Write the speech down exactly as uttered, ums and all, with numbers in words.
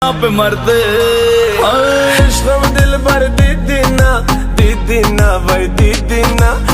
आप मरते इश्क़ दिल भर दीदी ना, दीदी ना भाई दीदी ना।